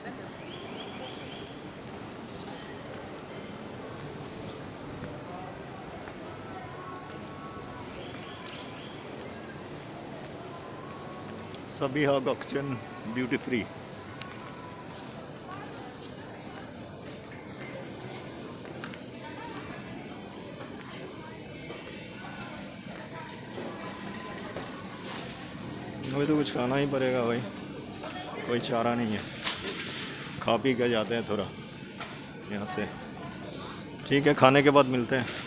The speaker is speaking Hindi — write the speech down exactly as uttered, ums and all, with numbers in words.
सभी हॉग ऑक्शन ड्यूटी फ्री। अभी तो कुछ खाना ही पड़ेगा भाई, कोई चारा नहीं है। खा पी के जाते हैं थोड़ा यहाँ से। ठीक है, खाने के बाद मिलते हैं।